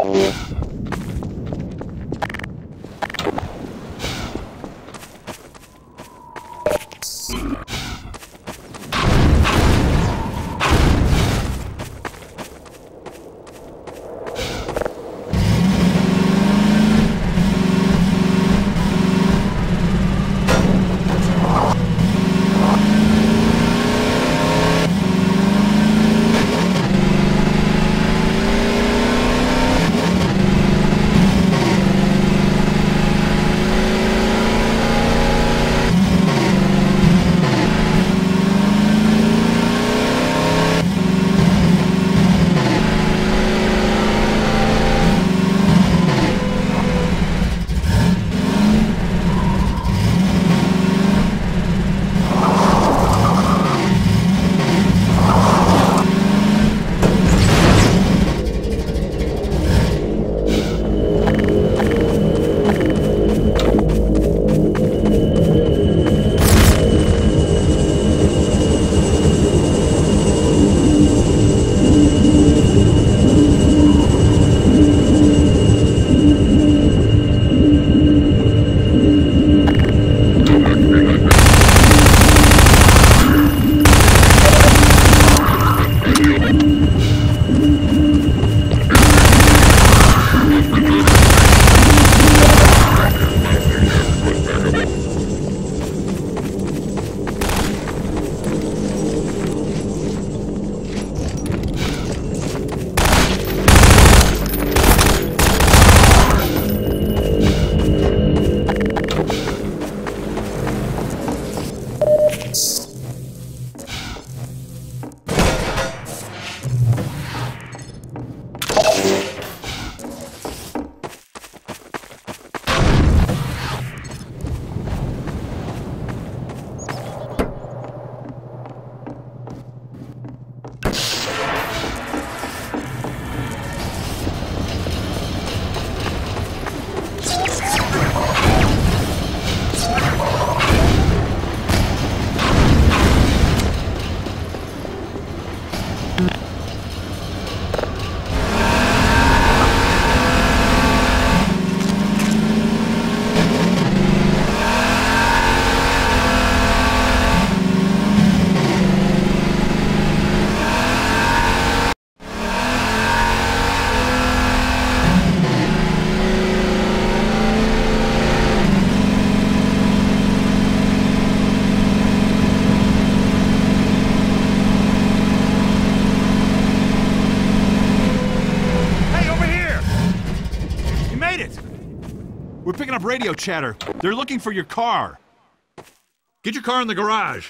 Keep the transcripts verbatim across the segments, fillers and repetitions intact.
We're picking up radio chatter. They're looking for your car. Get your car in the garage.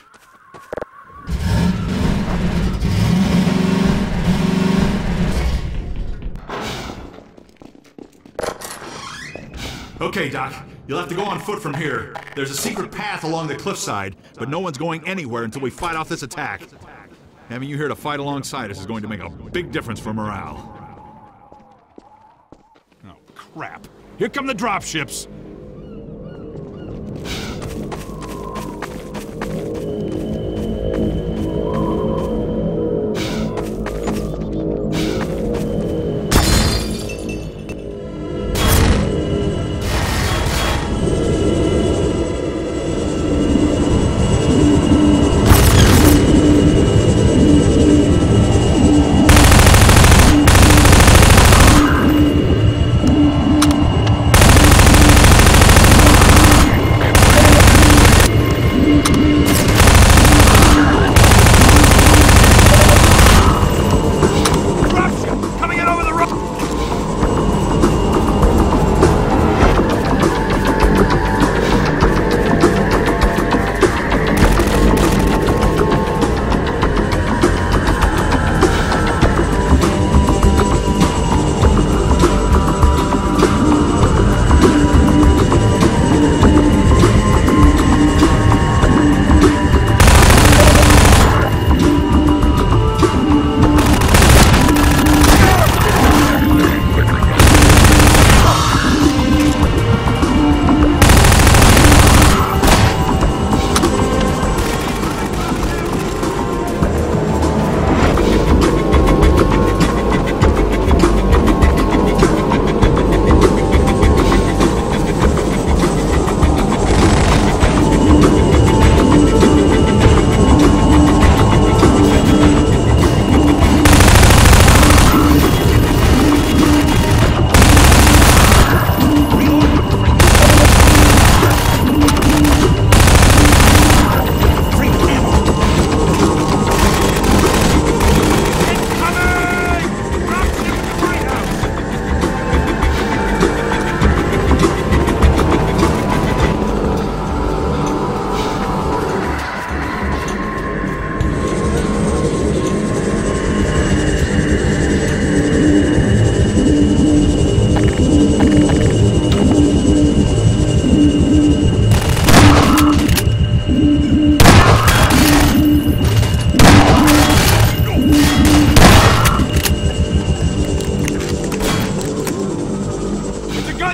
Okay, Doc. You'll have to go on foot from here. There's a secret path along the cliffside, but no one's going anywhere until we fight off this attack. Having you here to fight alongside us is going to make a big difference for morale. Oh, crap. Here come the dropships.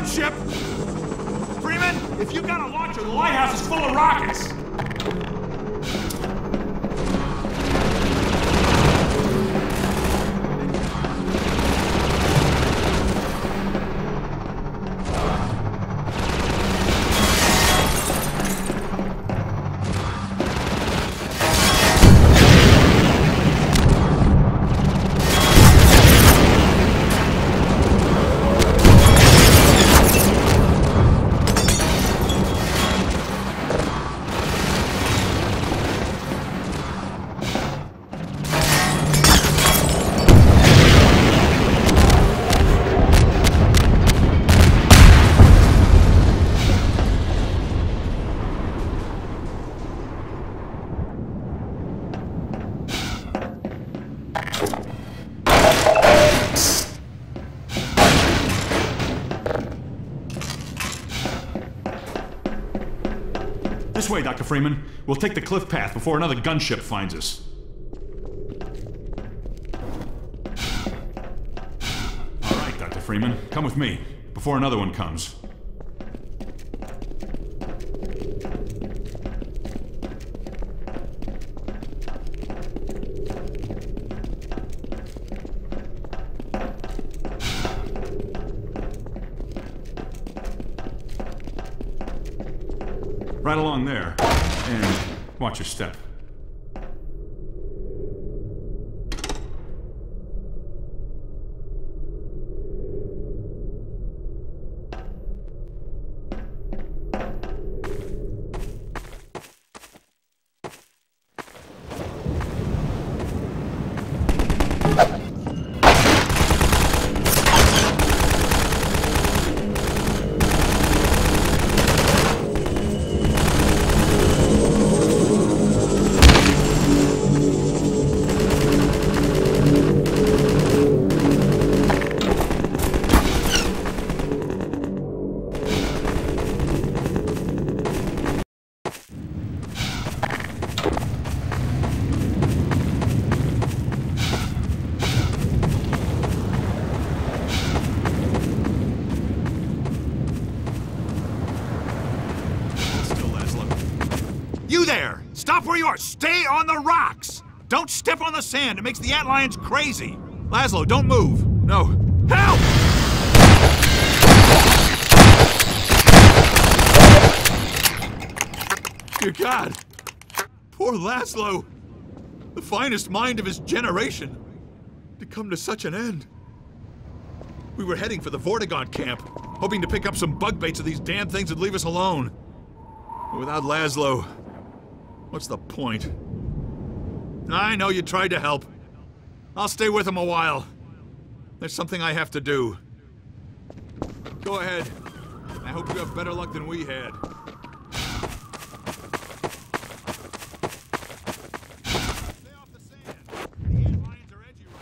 gunship! Freeman, if you've got a launcher, the lighthouse is full of rockets! This way, Doctor Freeman. We'll take the cliff path before another gunship finds us. All right, Doctor Freeman. Come with me, before another one comes. Right along there. And watch your step. You there! Stop where you are! Stay on the rocks! Don't step on the sand! It makes the antlions crazy! Laszlo, don't move! No. Help! Dear God! Poor Laszlo! The finest mind of his generation! To come to such an end. We were heading for the Vortigaunt camp, hoping to pick up some bug baits so these damn things would leave us alone. But without Laszlo, what's the point? I know you tried to help. I'll stay with him a while. There's something I have to do. Go ahead. I hope you have better luck than we had. Stay off the sand. The antlions are edgy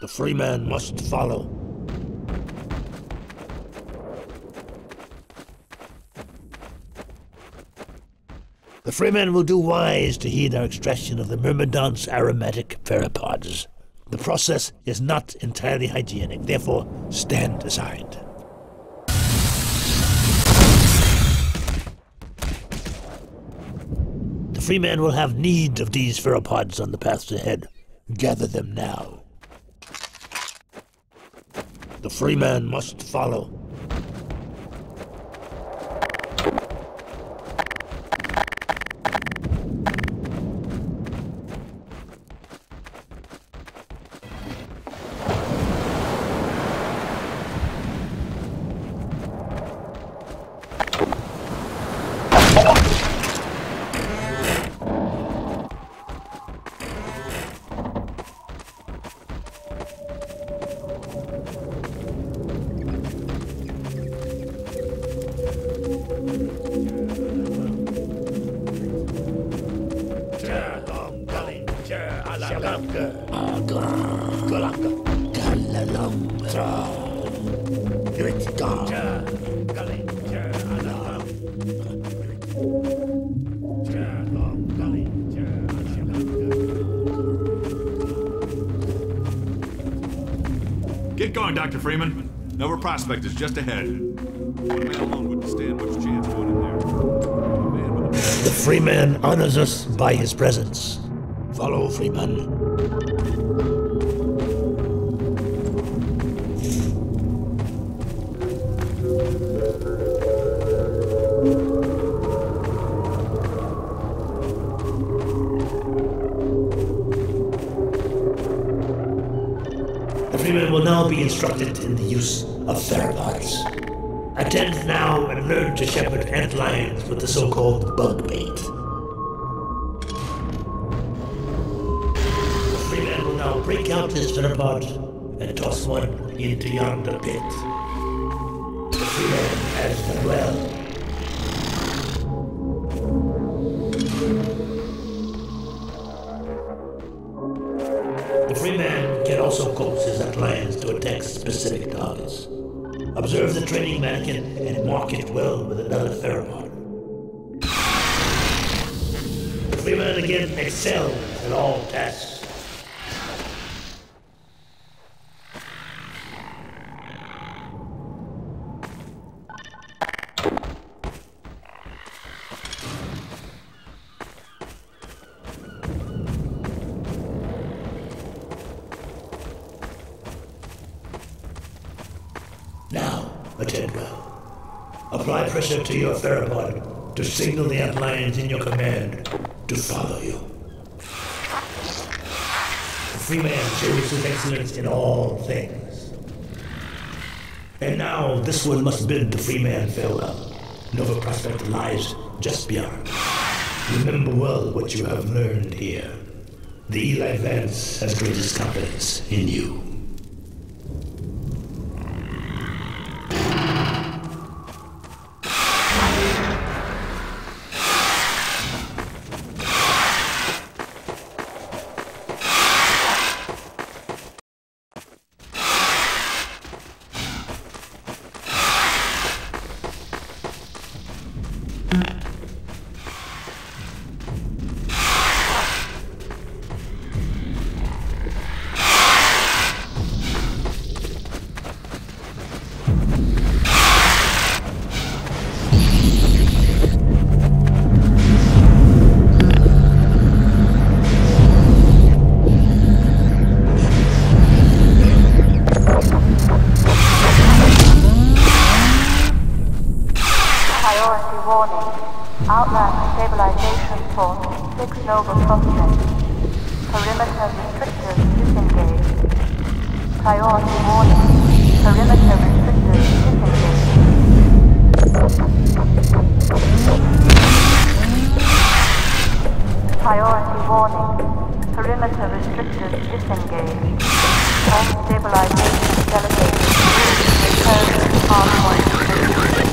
The free man must follow. The Freeman will do wise to heed our extraction of the Myrmidon's aromatic pheropods. The process is not entirely hygienic, therefore stand aside. The Freeman will have need of these pheropods on the paths ahead. Gather them now. The Freeman must follow. Get going, Doctor Freeman. Nova Prospect is just ahead. One man alone wouldn't stand much chance going in there. A man with a... The Freeman honors us by his presence. Follow, Freeman. The Freeman will now be instructed in the use of pheropods. Attend now and learn to shepherd antlions with the so-called bug bait. The Freeman will now break out his pheropod and toss one into yonder pit. The Freeman has done well. The Freeman can also coax his antlions to attack specific targets. Observe the training mannequin and mark it well with another pheromone. The Freeman again excels at all tasks. Now, attend well. Apply pressure to your pheropod to signal the antlions in your command to follow you. The Freeman shows his excellence in all things. And now this one must bid the Freeman farewell. Nova Prospect lies just beyond. Remember well what you have learned here. The Eli Vance has greatest confidence in you. Outland stabilization force six Nova Prospect. Perimeter restrictors disengaged. Priority warning. Perimeter restrictors disengaged. Priority warning. Perimeter restrictors disengaged. All stabilization delegated. Return to hardpoint.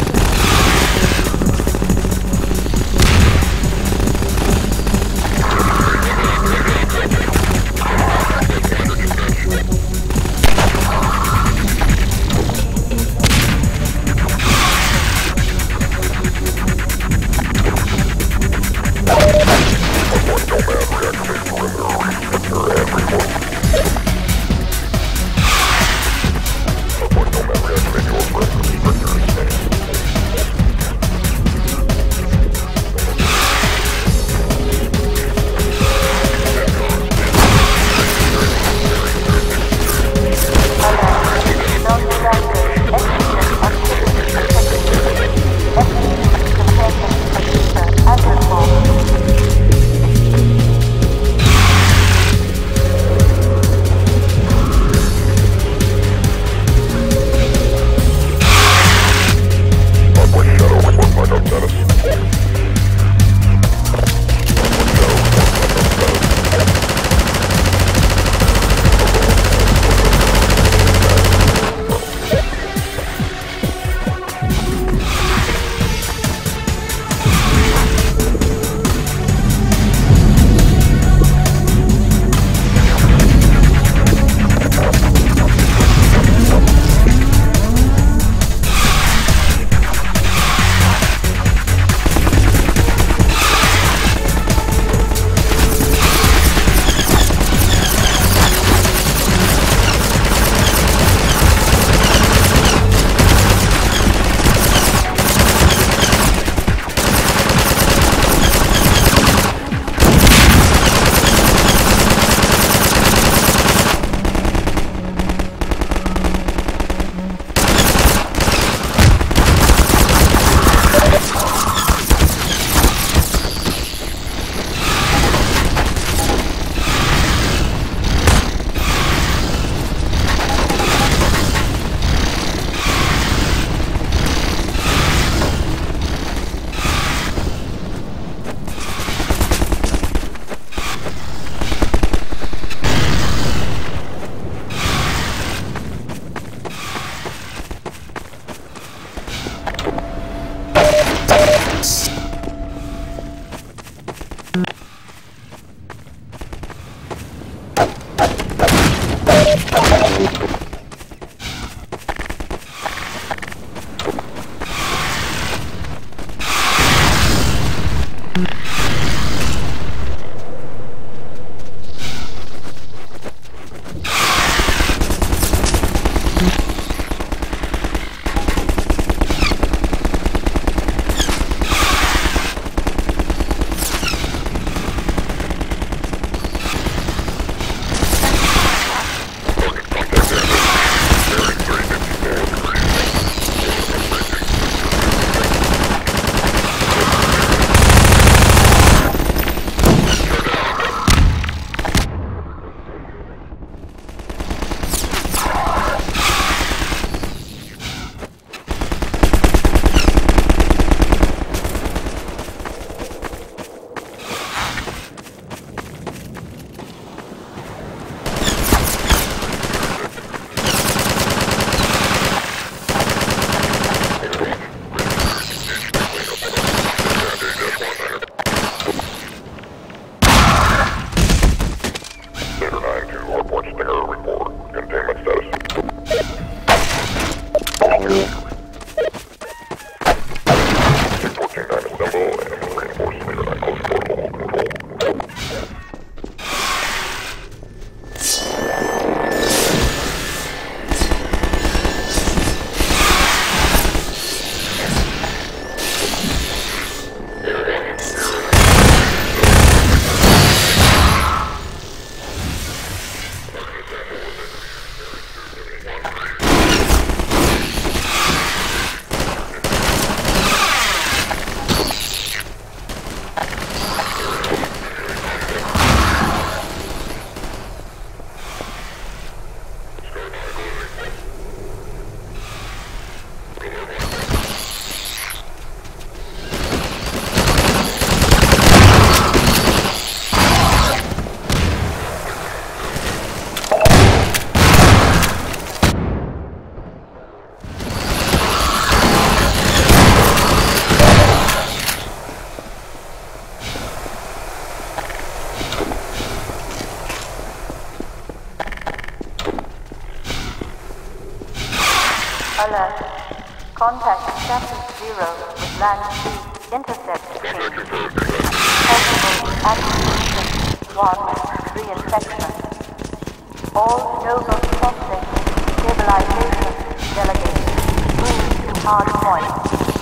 Alert. Contact Status Zero with Land Speed Intercept Change. Possible activation one reinfection. All Nova Prospect stabilization delegated. Move to hard point.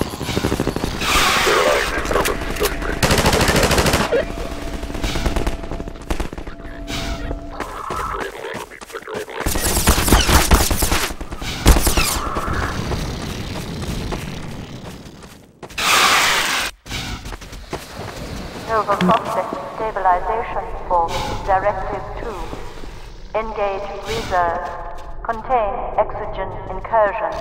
Nova Prospect Stabilization Force Directive two. Engage reserve. Contain exogen incursion.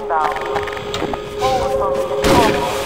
inbound. Hold for reinforcement.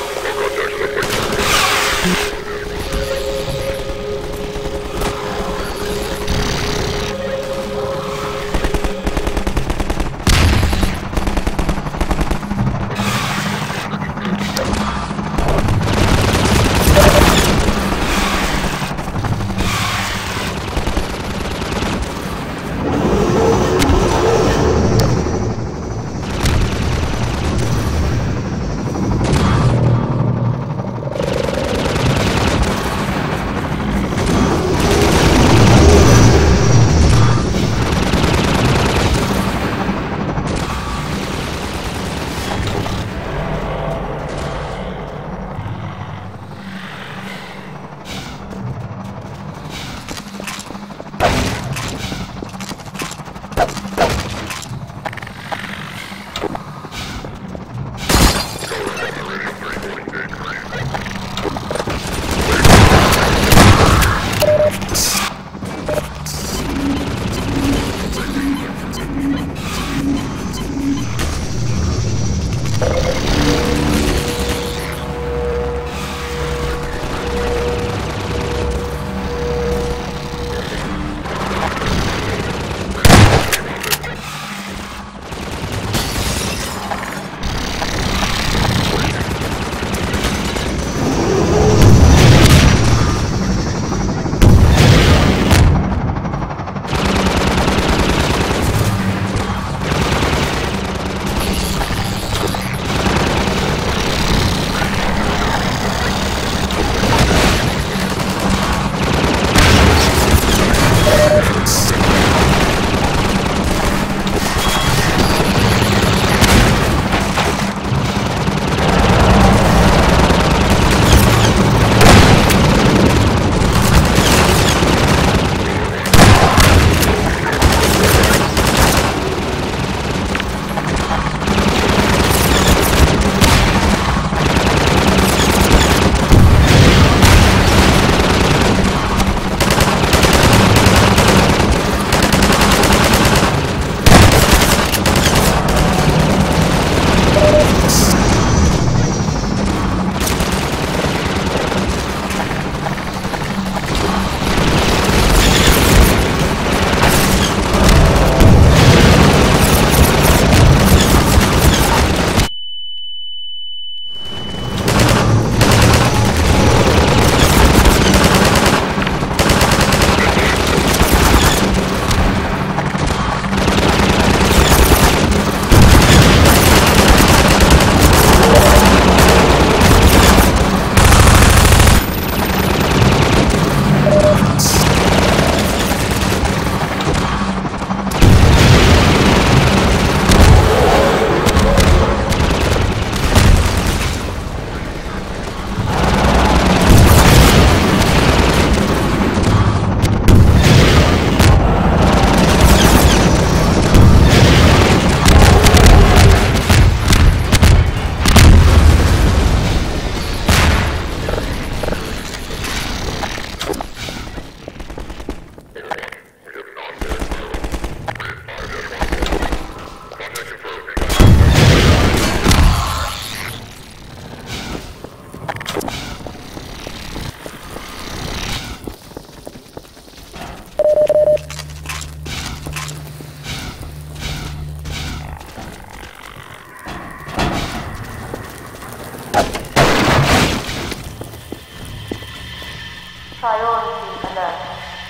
Priority alert.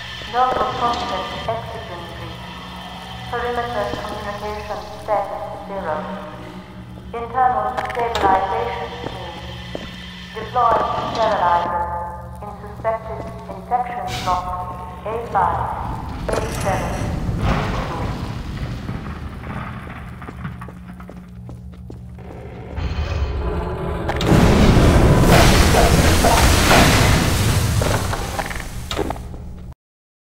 Local prospect oxygen breach. Perimeter communication status zero. Internal stabilization team. Deploy sterilizer in suspected infection block A five, A seven.